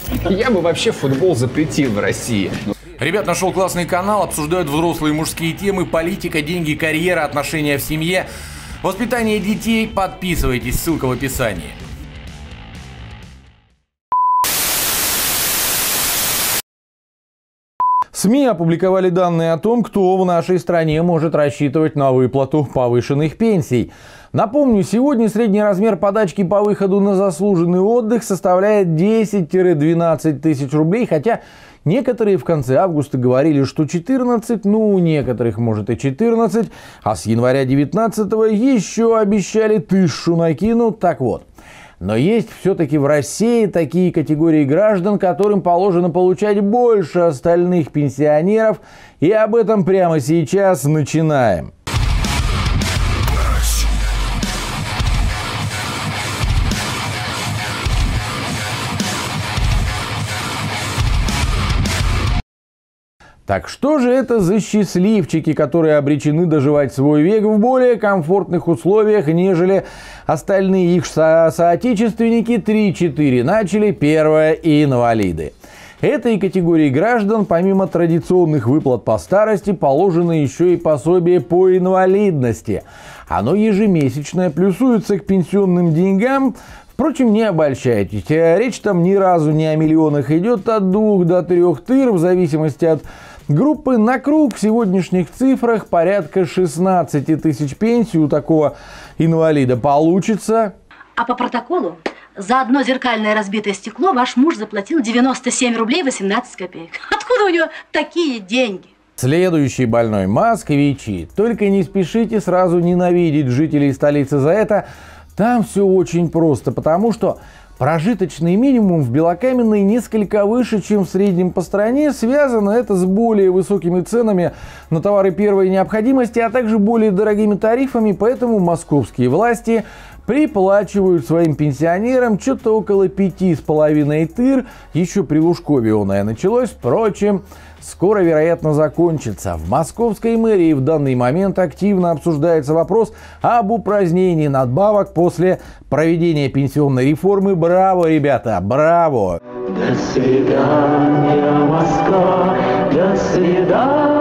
Я бы вообще футбол запретил в России. Ребят, нашел классный канал, обсуждают взрослые мужские темы, политика, деньги, карьера, отношения в семье, воспитание детей. Подписывайтесь, ссылка в описании. СМИ опубликовали данные о том, кто в нашей стране может рассчитывать на выплату повышенных пенсий. Напомню, сегодня средний размер подачки по выходу на заслуженный отдых составляет 10-12 тысяч рублей, хотя некоторые в конце августа говорили, что 14, ну у некоторых может и 14, а с января 19-го еще обещали 1000 накинут. Так вот. Но есть все-таки в России такие категории граждан, которым положено получать больше остальных пенсионеров. И об этом прямо сейчас начинаем. Так что же это за счастливчики, которые обречены доживать свой век в более комфортных условиях, нежели остальные их соотечественники? 3-4 начали, первое и инвалиды. Этой категории граждан, помимо традиционных выплат по старости, положено еще и пособие по инвалидности. Оно ежемесячное, плюсуется к пенсионным деньгам. Впрочем, не обольщайтесь, речь там ни разу не о миллионах идет, от 2 до 3 тыр, в зависимости от группы. На круг в сегодняшних цифрах порядка 16 тысяч пенсий у такого инвалида получится. А по протоколу за одно зеркальное разбитое стекло ваш муж заплатил 97 рублей 18 копеек. Откуда у него такие деньги? Следующий больной – москвичи. Только не спешите сразу ненавидеть жителей столицы за это. Там все очень просто, потому что прожиточный минимум в Белокаменной несколько выше, чем в среднем по стране. Связано это с более высокими ценами на товары первой необходимости, а также более дорогими тарифами. Поэтому московские власти приплачивают своим пенсионерам что-то около 5,5 тыр. Еще при Лужкове оное началось. Впрочем, скоро, вероятно, закончится. В московской мэрии в данный момент активно обсуждается вопрос об упразднении надбавок после проведения пенсионной реформы. Браво, ребята, браво! До свидания, Москва, до свидания.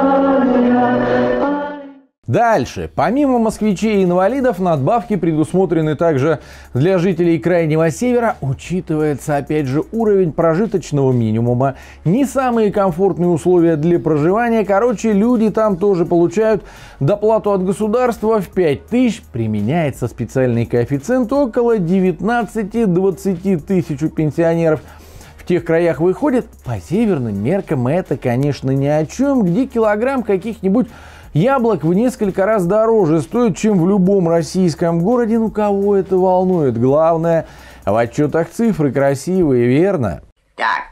Дальше. Помимо москвичей и инвалидов, надбавки предусмотрены также для жителей Крайнего Севера. Учитывается, опять же, уровень прожиточного минимума. Не самые комфортные условия для проживания. Короче, люди там тоже получают доплату от государства в 5000. Применяется специальный коэффициент около 19-20 тысяч у пенсионеров. В тех краях выходит, по северным меркам это, конечно, ни о чем, где килограмм каких-нибудь яблок в несколько раз дороже стоит, чем в любом российском городе. Ну, кого это волнует? Главное, в отчетах цифры красивые, верно? Так,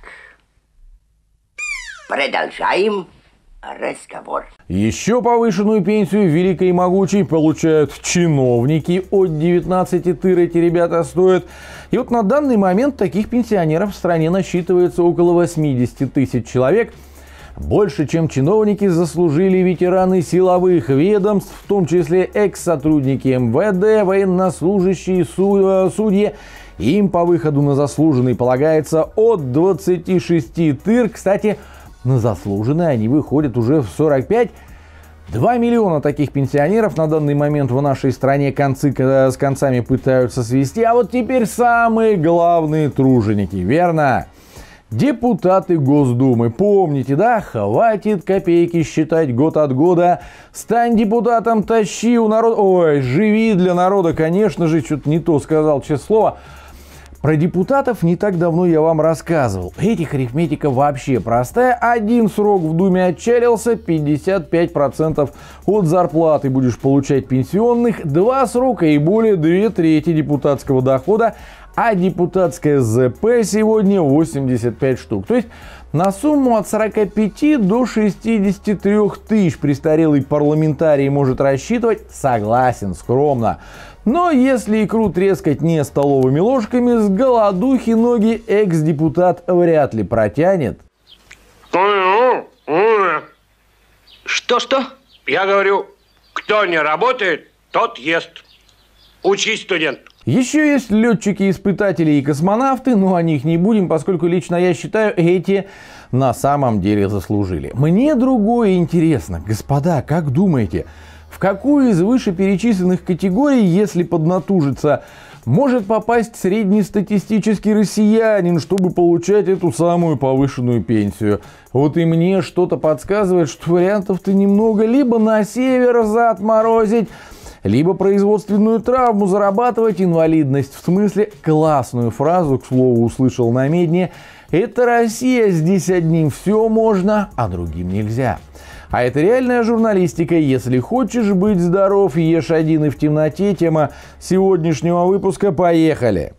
продолжаем разговор. Еще повышенную пенсию великой и могучей получают чиновники. От 19 тыр эти ребята стоят. И вот на данный момент таких пенсионеров в стране насчитывается около 80 тысяч человек. Больше, чем чиновники, заслужили ветераны силовых ведомств, в том числе экс-сотрудники МВД, военнослужащие, судьи. Им по выходу на заслуженный полагается от 26 тыр. Кстати, на заслуженные они выходят уже в 45. 2 миллиона таких пенсионеров на данный момент в нашей стране концы с концами пытаются свести. А вот теперь самые главные труженики, верно? Депутаты Госдумы. Помните, да? Хватит копейки считать год от года. Стань депутатом, тащи у народа. Ой, живи для народа, конечно же. Что-то не то сказал, честное слово. Про депутатов не так давно я вам рассказывал. Этих арифметика вообще простая. Один срок в Думе отчалился, 55% от зарплаты будешь получать пенсионных. 2 срока и более 2/3 депутатского дохода. А депутатская ЗП сегодня 85 штук. То есть на сумму от 45 до 63 тысяч престарелый парламентарий может рассчитывать. Согласен, скромно. Но если икру трескать не столовыми ложками, с голодухи ноги экс-депутат вряд ли протянет. Что? Я говорю, кто не работает, тот ест. Учись, студент. Еще есть летчики, испытатели и космонавты, но о них не будем, поскольку лично я считаю, эти на самом деле заслужили. Мне другое интересно. Господа, как думаете, в какую из вышеперечисленных категорий, если поднатужиться, может попасть среднестатистический россиянин, чтобы получать эту самую повышенную пенсию? Вот и мне что-то подсказывает, что вариантов-то немного. Либо на север зад морозить, либо производственную травму зарабатывать, инвалидность. В смысле, классную фразу, к слову, услышал на Медне. Это Россия, здесь одним все можно, а другим нельзя. А это реальная журналистика. Если хочешь быть здоров, ешь один и в темноте. Тема сегодняшнего выпуска. Поехали!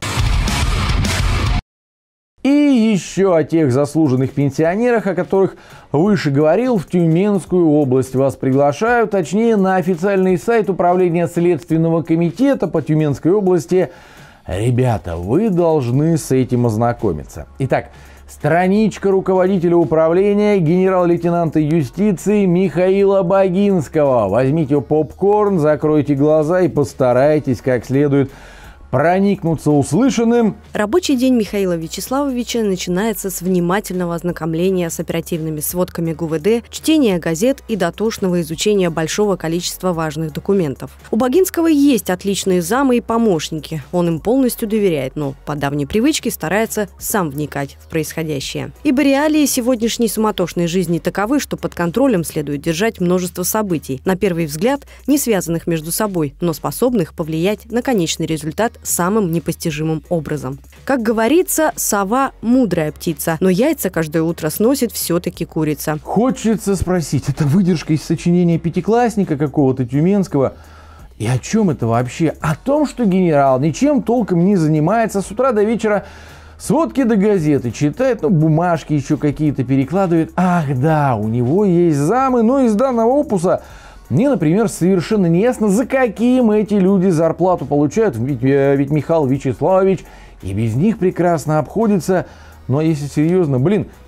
И еще о тех заслуженных пенсионерах, о которых выше говорил. В Тюменскую область вас приглашаю, точнее на официальный сайт Управления Следственного комитета по Тюменской области. Ребята, вы должны с этим ознакомиться. Итак, страничка руководителя управления генерал-лейтенанта юстиции Михаила Богинского. Возьмите попкорн, закройте глаза и постарайтесь как следует проникнуться услышанным. Рабочий день Михаила Вячеславовича начинается с внимательного ознакомления с оперативными сводками ГУВД, чтения газет и дотошного изучения большого количества важных документов. У Богинского есть отличные замы и помощники. Он им полностью доверяет, но по давней привычке старается сам вникать в происходящее. Ибо реалии сегодняшней суматошной жизни таковы, что под контролем следует держать множество событий, на первый взгляд не связанных между собой, но способных повлиять на конечный результат самым непостижимым образом. Как говорится, сова – мудрая птица, но яйца каждое утро сносит все-таки курица. Хочется спросить, это выдержка из сочинения пятиклассника какого-то тюменского? И о чем это вообще? О том, что генерал ничем толком не занимается, с утра до вечера сводки до газеты читает, бумажки еще какие-то перекладывает. Ах да, у него есть замы, но из данного опуса мне, например, совершенно не ясно, за каким эти люди зарплату получают. Ведь Михаил Вячеславович и без них прекрасно обходится. Но если серьезно,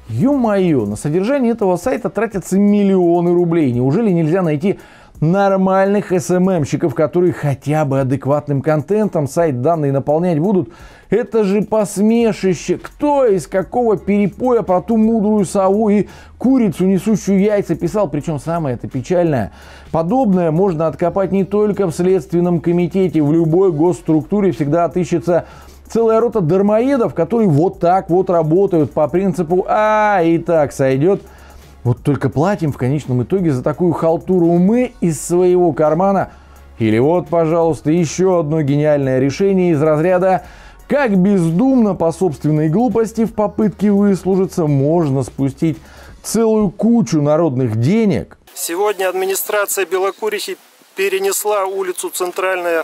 ё-моё, на содержание этого сайта тратятся миллионы рублей. Неужели нельзя найти нормальных СММщиков, которые хотя бы адекватным контентом сайт данные наполнять будут? Это же посмешище. Кто из какого перепоя про ту мудрую сову и курицу, несущую яйца, писал? Причем самое это печальное. Подобное можно откопать не только в Следственном комитете. В любой госструктуре всегда отыщется целая рота дармоедов, которые вот так вот работают по принципу и так сойдет. Вот только платим в конечном итоге за такую халтуру мы из своего кармана. Или вот, пожалуйста, еще одно гениальное решение из разряда «Как бездумно по собственной глупости в попытке выслужиться можно спустить целую кучу народных денег». Сегодня администрация Белокурихи перенесла улицу Центральная,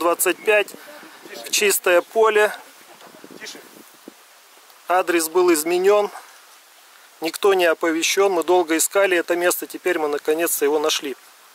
125 в чистое поле. Адрес был изменен. Никто не оповещен, мы долго искали это место, теперь мы наконец-то его нашли.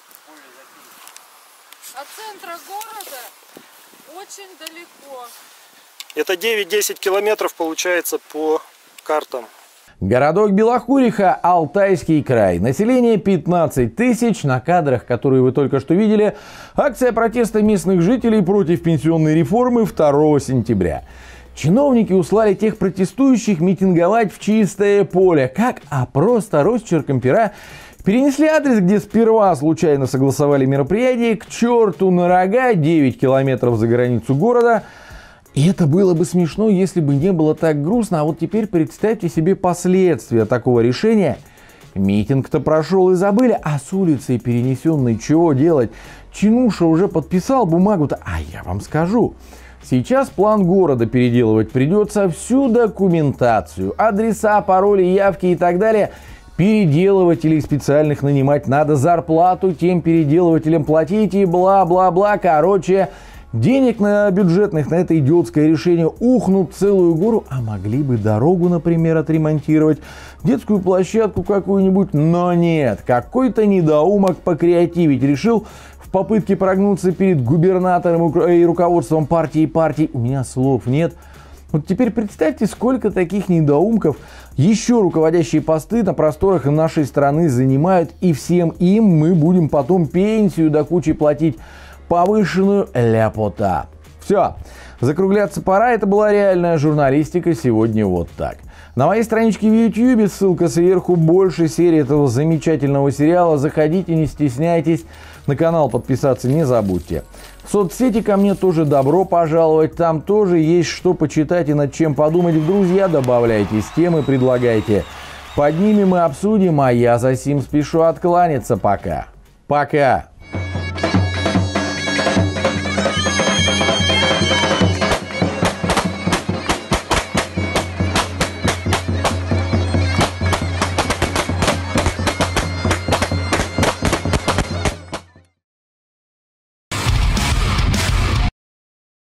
От центра города очень далеко. Это 9-10 километров получается по картам. Городок Белокуриха, Алтайский край. Население 15 тысяч. На кадрах, которые вы только что видели, акция протеста местных жителей против пенсионной реформы 2 сентября. Чиновники услали тех протестующих митинговать в чистое поле. Как? А просто росчерком пера перенесли адрес, где сперва случайно согласовали мероприятие, к черту на рога, 9 километров за границу города. И это было бы смешно, если бы не было так грустно. А вот теперь представьте себе последствия такого решения. Митинг-то прошел и забыли, а с улицы перенесенной чего делать? Чинуша уже подписал бумагу-то. А я вам скажу. Сейчас план города переделывать придется, всю документацию, адреса, пароли, явки и так далее. Переделывателей специальных нанимать надо, зарплату тем переделывателям платить и бла-бла-бла. Короче, денег на бюджетных на это идиотское решение ухнут целую гору, а могли бы дорогу, например, отремонтировать, детскую площадку какую-нибудь, но нет, какой-то недоумок покреативить решил. В попытке прогнуться перед губернатором и руководством партии, у меня слов нет. Вот теперь представьте, сколько таких недоумков еще руководящие посты на просторах нашей страны занимают, и всем им мы будем потом пенсию до кучи платить, повышенную ляпота. Все, закругляться пора. Это была реальная журналистика. Сегодня вот так. На моей страничке в YouTube, ссылка сверху, больше серий этого замечательного сериала. Заходите, не стесняйтесь. На канал подписаться не забудьте. В соцсети ко мне тоже добро пожаловать. Там тоже есть что почитать и над чем подумать. В друзья добавляйтесь, темы предлагайте. Поднимем и обсудим, а я за сим спешу откланяться пока. Пока!